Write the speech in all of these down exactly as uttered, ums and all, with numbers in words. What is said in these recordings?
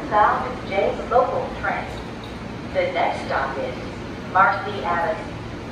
South J local train. The next stop is Marcy Avenue.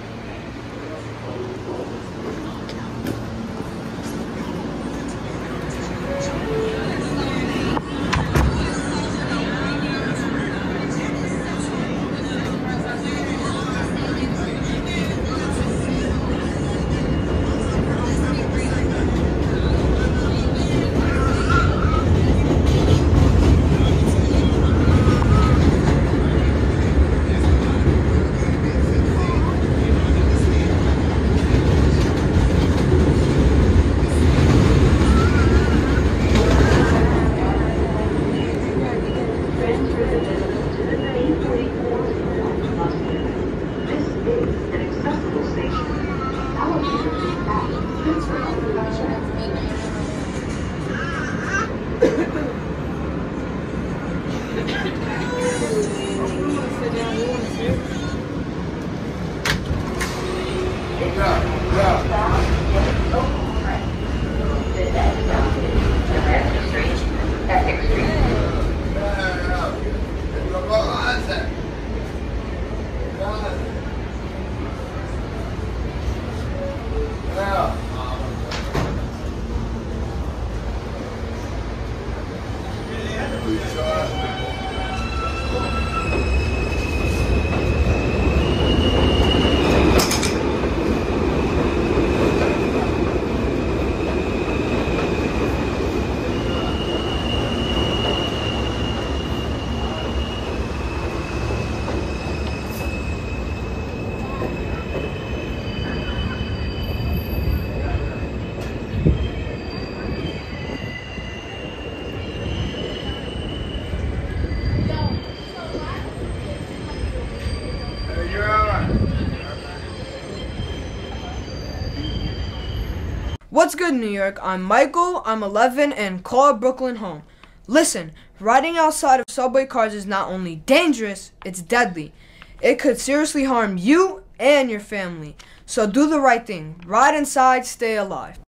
What's good, New York? I'm Michael, I'm eleven, and call Brooklyn home. Listen, riding outside of subway cars is not only dangerous, it's deadly. It could seriously harm you and your family. So do the right thing. Ride inside, stay alive.